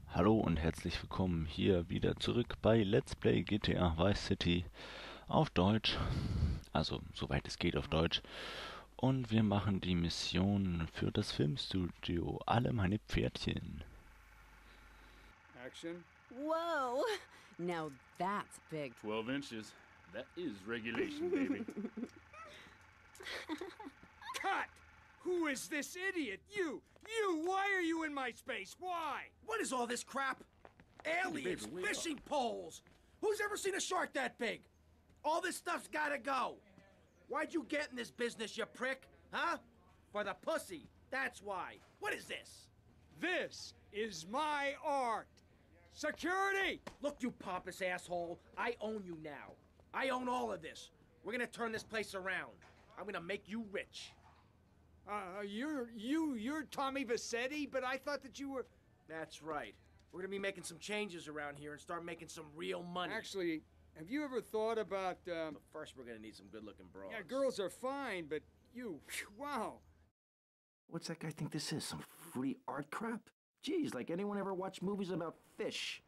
Hallo und herzlich willkommen hier wieder zurück bei Let's Play GTA Vice City auf Deutsch, also soweit es geht auf Deutsch. Und wir machen die Mission für das Filmstudio Alle meine Pferdchen. Action. Whoa! Now that's big. 12 inches. That is regulation, baby. Cut! Who is this idiot? You! Why are you in my space? Why? What is all this crap? Aliens, Baby, wake fishing poles. Who's ever seen a shark that big? All this stuff's gotta go. Why'd you get in this business, you prick? Huh? For the pussy. That's why. What is this? This is my art. Security! Look, you pompous asshole. I own you now. I own all of this. We're gonna turn this place around. I'm gonna make you rich. You're Tommy Vassetti, but I thought that you were... That's right. We're gonna be making some changes around here and start making some real money. Actually, have you ever thought about, But first we're gonna need some good-looking broads. Yeah, girls are fine, but you... Wow. What's that guy think this is? Some free art crap? Geez, like anyone ever watch movies about fish?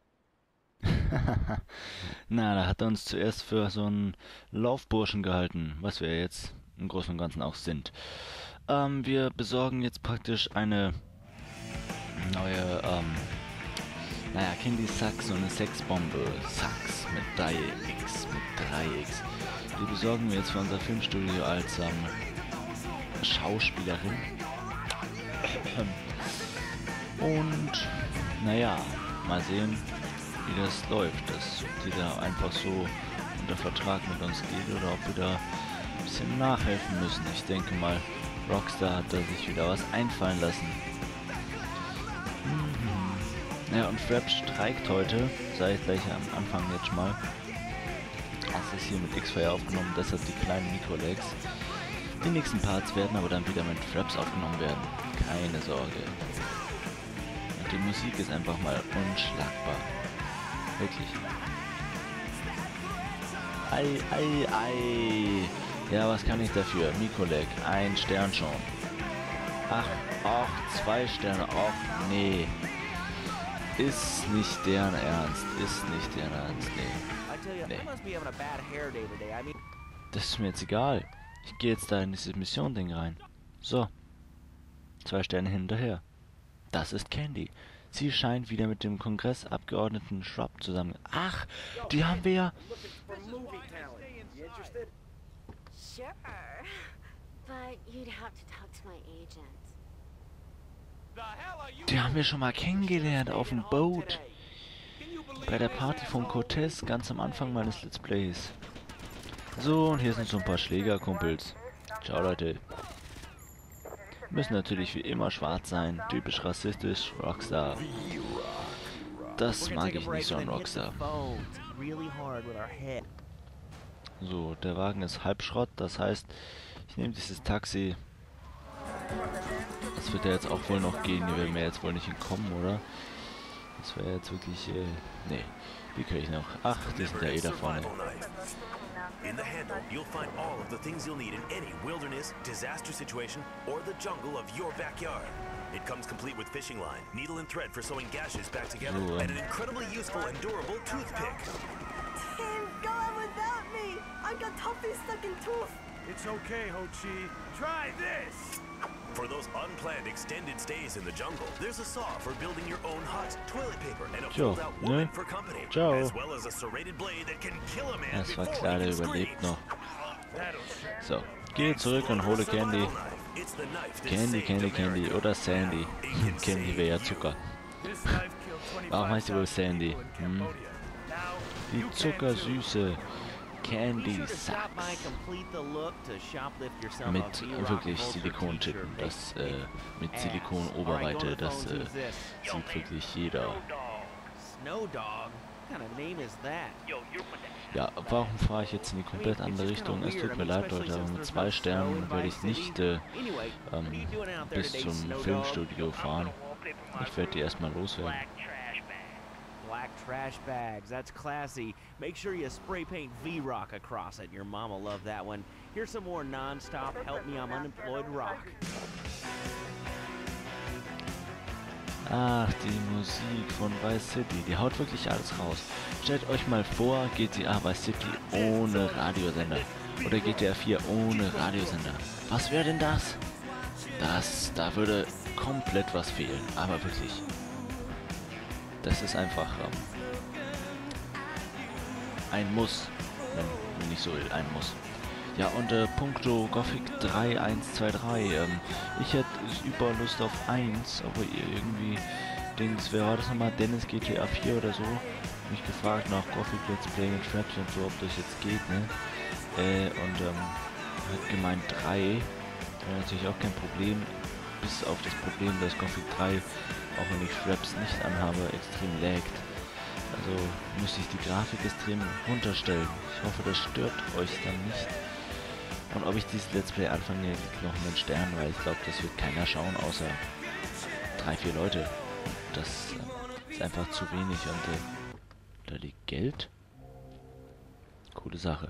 Na, da hat er uns zuerst für so einen Laufburschen gehalten, was wir jetzt im Großen und Ganzen auch sind. Wir besorgen jetzt praktisch eine neue, Candy Sax, so eine Sexbombe. Sax mit 3x, mit 3x. Die besorgen wir jetzt für unser Filmstudio als Schauspielerin. Und, naja, mal sehen, wie das läuft. Dass die da einfach so unter Vertrag mit uns geht oder ob wir da ein bisschen nachhelfen müssen. Ich denke mal, Rockstar hat da sich wieder was einfallen lassen. Ja, und Frap streikt heute, sage ich gleich am Anfang jetzt schon mal. Das ist hier mit X-Fire aufgenommen, deshalb die kleinen Mikrolegs. Die nächsten Parts werden aber dann wieder mit Fraps aufgenommen werden. Keine Sorge. Und die Musik ist einfach mal unschlagbar. Wirklich. Ei. Ja, was kann ich dafür? Mikroleg, 1 Stern schon. Ach, 2 Sterne, ach nee. Ist nicht deren Ernst, nee. Das ist mir jetzt egal. Ich gehe jetzt da in dieses Mission-Ding rein. So. 2 Sterne hinterher. Das ist Candy. Sie scheint wieder mit dem Kongressabgeordneten Shrub zusammen... Ach, die haben wir ja... Sure. But you'd have to talk to my agent. Die haben wir schon mal kennengelernt auf dem Boot. Bei der Party von Cortez, ganz am Anfang meines Let's Plays. So, und hier sind so ein paar Schlägerkumpels. Ciao, Leute. Müssen natürlich wie immer schwarz sein. Typisch rassistisch. Rockstar. Das mag ich nicht so an Rockstar. So, der Wagen ist halb Schrott. Das heißt, ich nehme dieses Taxi. Das wird ja jetzt auch wohl noch gehen. Hier werden wir jetzt wohl nicht hinkommen, oder? Das wäre jetzt wirklich... nee. Wie kriege ich noch? Ach, die sind ja eh da vorne. In the handle, you'll find all of the things you'll need in any wilderness, disaster situation, or the jungle of your backyard. It comes complete with fishing line, needle and thread for sewing gashes back together, and an incredibly useful and durable toothpick. Tim, go on without me! I've got toffee stuck in tooth! It's okay, Ho-Chi. Try this! For those unplanned extended stays in the jungle, there's a saw for building your own hut, toilet paper, and a fold-out woman for company, as well as a serrated blade that can kill a man Das war before klar, he der can überlebt scream. noch. So, gehe zurück und hole Candy. Candy oder Sandy. Candy wäre ja Zucker. Warum heißt sie wohl Sandy? Die zuckersüße Candy Sax. Mit wirklich Silikontitten. Das, mit Silikon-Oberweite. Das, sieht wirklich jeder. Ja, warum fahre ich jetzt in die komplett andere Richtung? Es tut mir leid, Leute, aber mit 2 Sternen werde ich nicht bis zum Filmstudio fahren. Ich werde die erstmal loswerden. Black trash bags, that's classy. Make sure you spray paint V-Rock across it. Your mama loved that one. Here's some more non-stop Help Me I'm Unemployed rock. Ach, die Musik von Vice City, die haut wirklich alles raus. Stellt euch mal vor, GTA Vice City ohne Radiosender. Oder GTA 4 ohne Radiosender. Was wäre denn das? Da würde komplett was fehlen. Aber wirklich. Das ist einfach ein Muss. Wenn nicht so ein Muss. Ja, und puncto Gothic 3, 1, 2, 3. Ich hätte super Lust auf 1, aber irgendwie wer war das nochmal? Dennis GTA 4 oder so? Mich gefragt nach Gothic Let's Play mit Fraps und so, ob das jetzt geht, ne? Hat gemeint 3. Wäre natürlich auch kein Problem, bis auf das Problem, dass Gothic 3, auch wenn ich Fraps nicht anhabe, extrem laggt. Also müsste ich die Grafik extrem runterstellen. Ich hoffe, das stört euch dann nicht. Und ob ich dieses Let's Play anfange, liegt noch in den Sternen, weil ich glaube, das wird keiner schauen, außer 3, 4 Leute. Das ist einfach zu wenig und da liegt Geld. Coole Sache.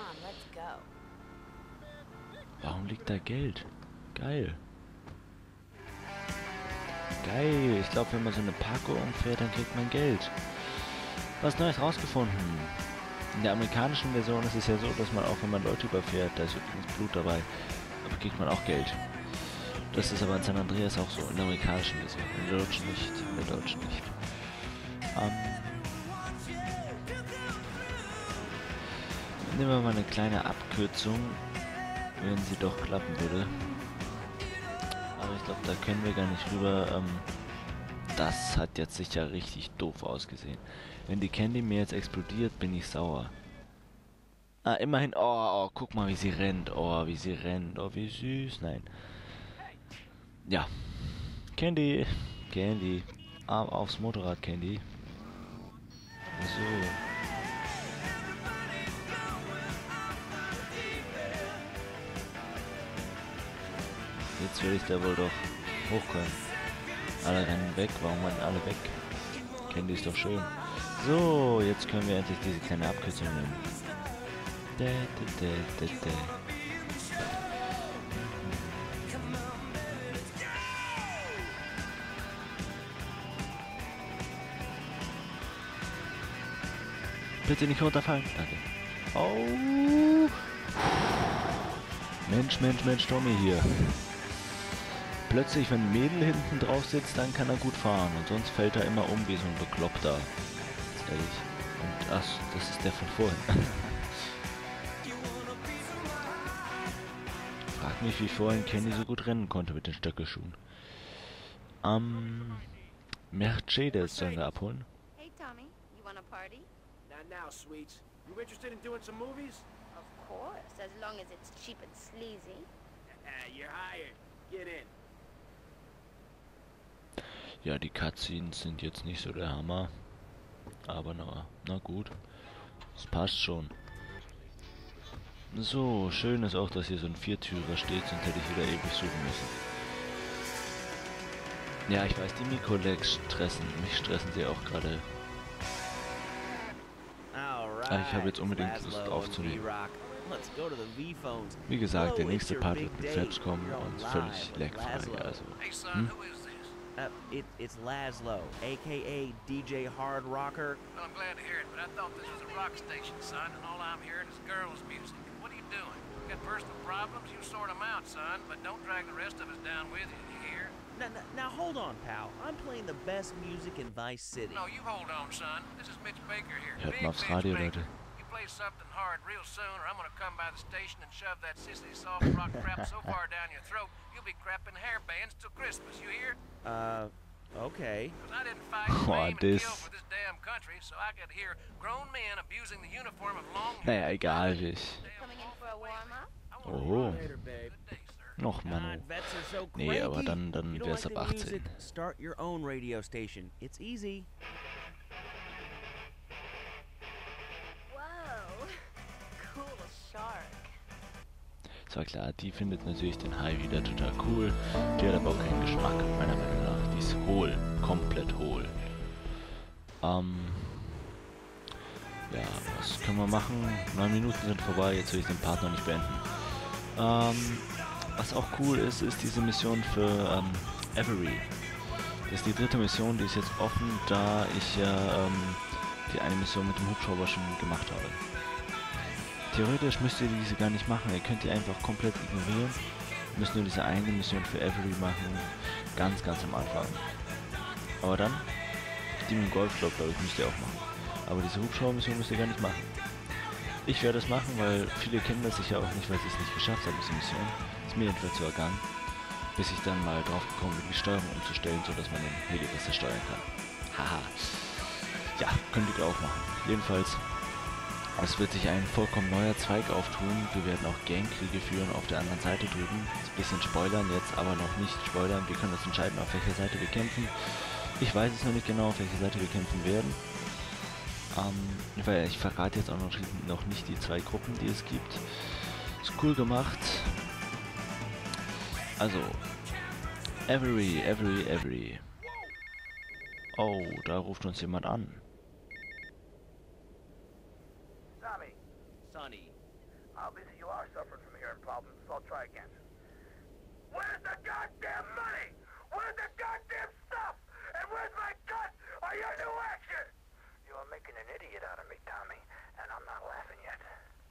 Warum liegt da Geld? Geil. Geil. Ich glaube, wenn man so eine Packung umfährt, dann kriegt man Geld. Was Neues rausgefunden. In der amerikanischen Version ist es ja so, dass man auch, wenn man Leute überfährt, da ist übrigens Blut dabei, aber kriegt man auch Geld. Das ist aber in San Andreas auch so, in der amerikanischen Version. In der deutschen nicht. In der deutschen nicht. Nehmen wir mal eine kleine Abkürzung, wenn sie doch klappen würde. Aber ich glaube, da können wir gar nicht rüber. Das hat jetzt sicher richtig doof ausgesehen. Wenn die Candy mir jetzt explodiert, bin ich sauer. Ah, immerhin. Oh, guck mal, wie sie rennt. Oh, wie sie rennt. Oh, wie süß. Nein. Ja. Candy. Aufs Motorrad, Candy. So. Jetzt will ich da wohl doch hochkommen. Alle rennen weg. Warum rennen alle weg? Candy ist doch schön. So, jetzt können wir endlich diese kleine Abkürzung nehmen. Bitte nicht runterfallen. Danke. Oh. Mensch, Tommy hier. Plötzlich, wenn ein Mädel hinten drauf sitzt, dann kann er gut fahren. Und sonst fällt er immer um wie so ein Bekloppter. Und ach, das ist der von vorhin. Frag mich, wie vorhin Candy so gut rennen konnte mit den Stöckelschuhen. Mercedes sollen wir abholen. Hey, Tommy, you want a party? Not now, sweets. You interested in doing some movies? Of course, as long as it's cheap and sleazy. You're hired. Get in. Ja, die Cutscenes sind jetzt nicht so der Hammer. Aber na gut. Es passt schon. So, schön ist auch, dass hier so ein Viertürer steht, sonst hätte ich wieder ewig suchen müssen. Ja, ich weiß, die Mikro-Lags stressen. Mich stressen sie auch gerade. Ich habe jetzt unbedingt Lust aufzunehmen. Wie gesagt, der nächste Part wird mit Flaps kommen und völlig lagfrei, also. It's Laszlo, a.k.a. DJ Hard Rocker. Well, I'm glad to hear it, but I thought this was a rock station, son, and all I'm hearing is girls' music. What are you doing? Got personal problems? You sort them out, son, but don't drag the rest of us down with you, you hear? Now hold on, pal. I'm playing the best music in Vice City. No, you hold on, son. This is Mitch Baker here. Hört mal aufs Radio, Leute. You play something hard real soon, or I'm gonna come by the station and shove that sissy soft rock crap so far down your throat, you'll be crapping hair bands till Christmas, you hear? Okay. Because I didn't fight and aim and kill for this damn country, so I could hear grown men abusing the uniform of long hair. Naja, egal, ich. Coming in for a warm-up? Oh. Noch, Manu. Nee, aber dann wär's ab 18. Start your own radio station. It's easy. Whoa. Cool shark. Es war klar, die findet natürlich den Hai wieder total cool. Die hat aber auch keinen Geschmack, meiner Meinung nach. Die ist hohl, komplett hohl. Ja, was können wir machen? 9 Minuten sind vorbei, jetzt will ich den Part noch nicht beenden. Was auch cool ist, ist diese Mission für Avery. Das ist die dritte Mission, die ist jetzt offen, da ich ja die eine Mission mit dem Hubschrauber schon gemacht habe. Theoretisch müsst ihr diese gar nicht machen, ihr könnt die einfach komplett ignorieren. Ihr müsst nur diese eine Mission für Avery machen, ganz am Anfang. Aber dann, die mit dem Golfclub, glaube ich, müsst ihr auch machen. Aber diese Hubschrauber-Mission müsst ihr gar nicht machen. Ich werde es machen, weil viele kennen das sicher auch nicht, weil sie es nicht geschafft haben, diese Mission. Ist mir jedenfalls so ergangen, bis ich dann mal drauf gekommen bin, die Steuerung umzustellen, sodass man den Heli besser steuern kann. Haha. Ja, könnt ihr auch machen. Jedenfalls, es wird sich ein vollkommen neuer Zweig auftun. Wir werden auch Gangkriege führen auf der anderen Seite drüben. Ein bisschen spoilern jetzt, aber noch nicht spoilern. Wir können uns entscheiden, auf welcher Seite wir kämpfen. Ich weiß es noch nicht genau, auf welcher Seite wir kämpfen werden. Weil ich verrate jetzt auch noch nicht die zwei Gruppen, die es gibt. Ist cool gemacht. Also, Avery. Oh, da ruft uns jemand an. Tommy. Sonny. Obviously you are suffering from hearing problems, so I'll try again. Where's the goddamn money? Where's the goddamn stuff? And where's my cut? Are you new action? You are making an idiot out of me, Tommy, and I'm not laughing yet.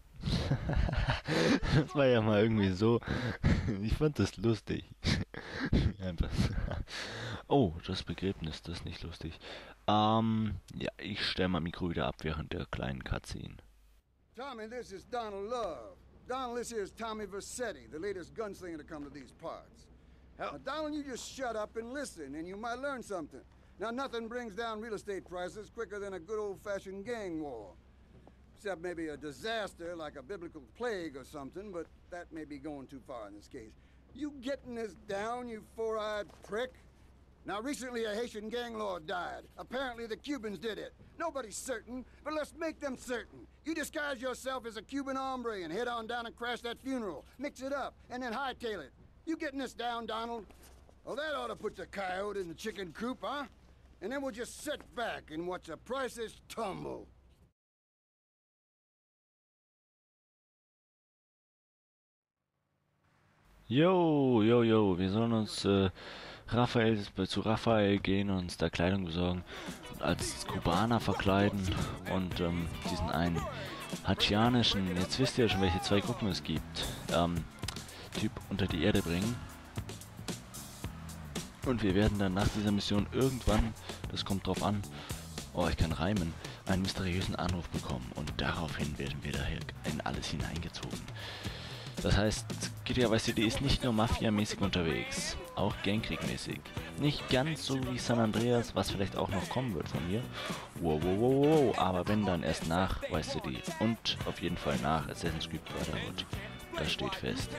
Das war ja mal irgendwie so. Ich fand das lustig. Einfach. Oh, das Begräbnis, das ist nicht lustig. Ja, ich stelle mal Mikro wieder ab während der kleinen Cutscene. Tommy, this is Donald Love. Donald, this here is Tommy Vercetti, the latest gunslinger to come to these parts. Now, Donald, you just shut up and listen, and you might learn something. Now, nothing brings down real estate prices quicker than a good old-fashioned gang war. Except maybe a disaster like a biblical plague or something, but that may be going too far in this case. You getting this down, you four-eyed prick? Now, recently a Haitian gang lord died. Apparently the Cubans did it. Nobody's certain, but let's make them certain. You disguise yourself as a Cuban hombre and head on down and crash that funeral. Mix it up, and then hightail it. You getting this down, Donald? Well, that ought to put the coyote in the chicken coop, huh? And then we'll just sit back and watch the prices tumble. Jo, wir sollen uns zu Raphael gehen und uns da Kleidung besorgen, als Kubaner verkleiden und diesen einen haitianischen, jetzt wisst ihr ja schon, welche zwei Gruppen es gibt, Typ unter die Erde bringen. Und wir werden dann nach dieser Mission irgendwann, das kommt drauf an, oh, ich kann reimen, einen mysteriösen Anruf bekommen und daraufhin werden wir daher in alles hineingezogen. Das heißt, GTA Vice City ist nicht nur Mafia-mäßig unterwegs, auch Gangkrieg-mäßig. Nicht ganz so wie San Andreas, was vielleicht auch noch kommen wird von mir. Wow, aber wenn, dann erst nach Vice City und auf jeden Fall nach Assassin's Creed Brotherhood. Das steht fest.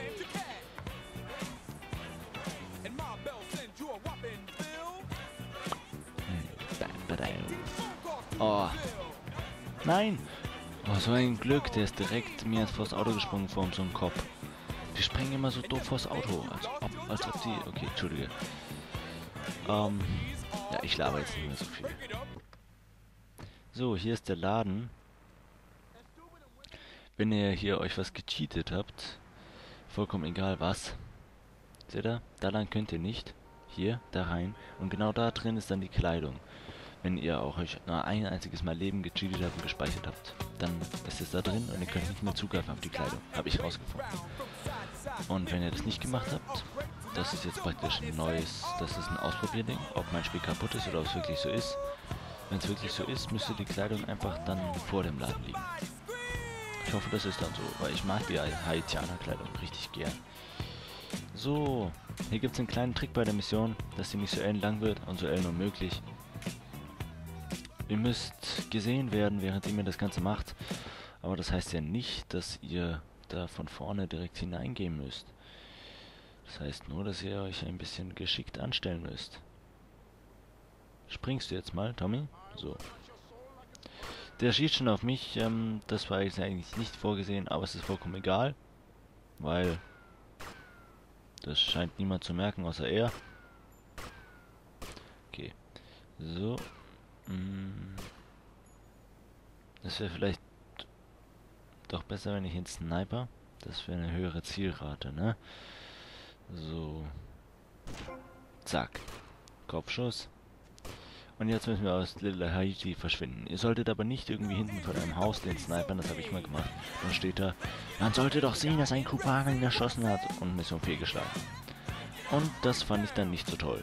Oh. Nein! Oh, so ein Glück, der ist direkt mir vors Auto gesprungen vor so einem Kopf. Die springen immer so doof vors Auto, als ob die... Okay, entschuldige. Ja, ich laber jetzt nicht mehr so viel. So, hier ist der Laden. Wenn ihr hier euch was gecheatet habt, vollkommen egal was. Seht ihr? Da lang könnt ihr nicht. Hier, da rein. Und genau da drin ist dann die Kleidung. Wenn ihr auch euch nur ein einziges Mal Leben gecheatet habt und gespeichert habt, dann ist es da drin und ihr könnt nicht mehr zugreifen auf die Kleidung. Habe ich rausgefunden. Und wenn ihr das nicht gemacht habt, das ist jetzt praktisch ein neues, das ist ein Ausprobierding, ob mein Spiel kaputt ist oder ob es wirklich so ist. Wenn es wirklich so ist, müsste die Kleidung einfach dann vor dem Laden liegen. Ich hoffe, das ist dann so, weil ich mag die Haitianer-Kleidung richtig gern. So, hier gibt es einen kleinen Trick bei der Mission, dass sie nicht so ellenlang wird und so ellen nur möglich. Ihr müsst gesehen werden, während ihr das Ganze macht, aber das heißt ja nicht, dass ihr da von vorne direkt hineingehen müsst. Das heißt nur, dass ihr euch ein bisschen geschickt anstellen müsst. Springst du jetzt mal, Tommy? So. Der schießt schon auf mich, das war jetzt eigentlich nicht vorgesehen, aber es ist vollkommen egal, weil das scheint niemand zu merken, außer er. Okay. So. Das wäre vielleicht doch besser, wenn ich ihn sniper. Das wäre eine höhere Zielrate, ne? So. Zack. Kopfschuss. Und jetzt müssen wir aus Little Haiti verschwinden. Ihr solltet aber nicht irgendwie hinten vor einem Haus den snipern, das habe ich mal gemacht. Dann steht da, man sollte doch sehen, dass ein Kubaner ihn erschossen hat und Mission fehlgeschlagen. Und das fand ich dann nicht so toll.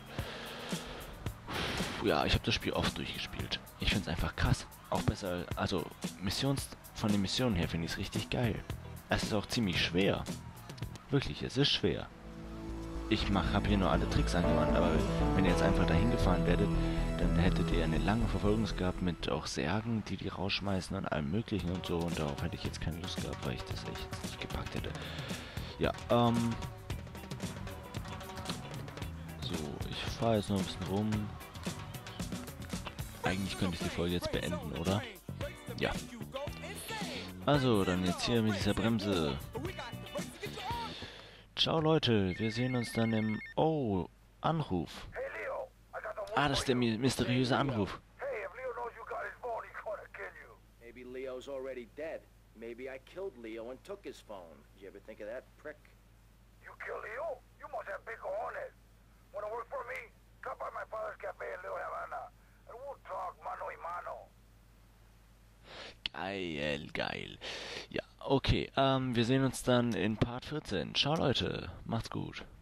Ja, ich habe das Spiel oft durchgespielt. Ich finde es einfach krass. Auch besser, also von den Missionen her finde ich es richtig geil. Es ist auch ziemlich schwer. Wirklich, es ist schwer. Ich habe hier nur alle Tricks angewandt, aber wenn ihr jetzt einfach dahin gefahren werdet, dann hättet ihr eine lange Verfolgung gehabt mit auch Särgen, die rausschmeißen und allem möglichen und so. Und darauf hätte ich jetzt keine Lust gehabt, weil ich das echt nicht gepackt hätte. Ja, so, ich fahre jetzt noch ein bisschen rum. Eigentlich könnte ich die Folge jetzt beenden, oder? Ja. Also, dann jetzt hier mit dieser Bremse. Ciao Leute, wir sehen uns dann im... Oh, Anruf. Ah, das ist der mysteriöse Anruf. Hey, if Leo knows you got his phone, he's gonna kill you. Maybe Leo's already dead. Maybe I killed Leo and took his phone. Did you ever think of that, prick? You kill Leo? You must have big cojones. Wanna work for me? Come by my father's cafe in Little Havana, and we'll talk mano y mano. Geil, geil. Ja, okay, wir sehen uns dann in Part 14. Ciao Leute, macht's gut.